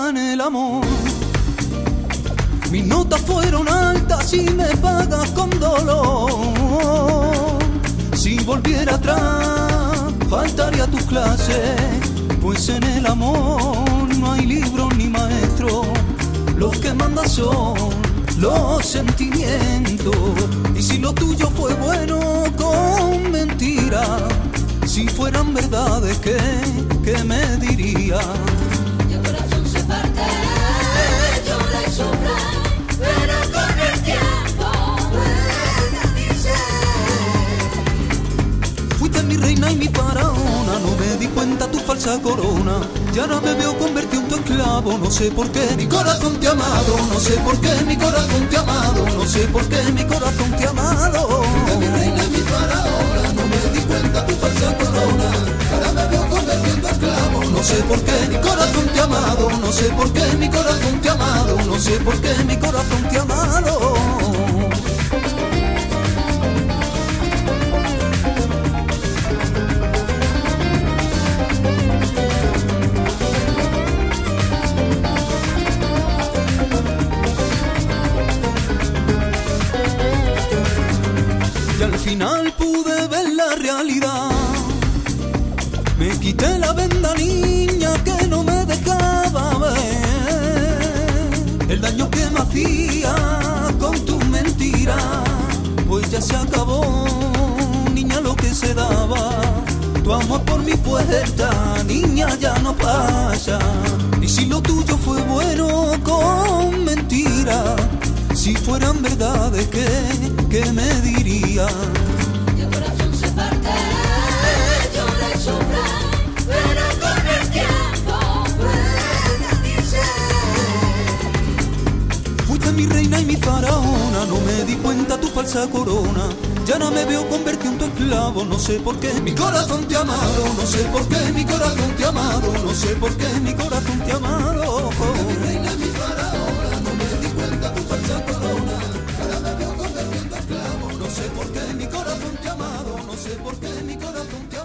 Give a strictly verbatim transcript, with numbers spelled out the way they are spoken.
en el amor. Mis notas fueron altas y me pagas con dolor. Si volviera atrás, faltaría tus clases, pues en el amor no hay libro ni maestro. Lo que manda son los sentimientos. Y si lo tuyo fue bueno con mentira, si fueran verdades, ¿qué, qué me diría? Y el corazón se parte, llora y sufre, pero con el tiempo puede dice. Fuiste mi reina y mi faraona, no me di cuenta tu falsa corona. Y ahora me veo convertido en tu esclavo, no sé por qué mi corazón te ha amado, no sé por qué mi corazón te ha amado, no sé por qué mi corazón te ha amado. Fuiste mi reina y mi faraona, no me di cuenta tu falsa corona. Ahora me veo convertido en tu esclavo, No sé por qué mi corazón te ha amado, no sé por qué mi corazón te ha amado, no sé por qué mi corazón te ha amado. Y al final pude ver la realidad. Me quité la venda, niña, que no me dejaba ver el daño que me hacía con tus mentiras. Pues ya se acabó, niña, lo que se daba. Tu amor por mi puerta, niña, ya no pasa. Y si lo tuyo fue bueno con mentiras, si fueran verdades, ¿qué, qué me diría? Y el corazón se parte, llora y sufre, pero con el tiempo puede dice. Fuiste mi reina y mi faraona, no me di cuenta tu falsa corona. Ya no me veo convertido en tu esclavo, no sé por qué mi corazón te ha amado, no sé por qué mi corazón te ha amado, no sé por qué mi corazón te ha amado. mi reina y mi faraona, no me di cuenta tu falsa corona. Ahora me veo convertido en tu esclavo, No sé por qué mi corazón te ha amado, no sé por qué mi corazón te ha amado.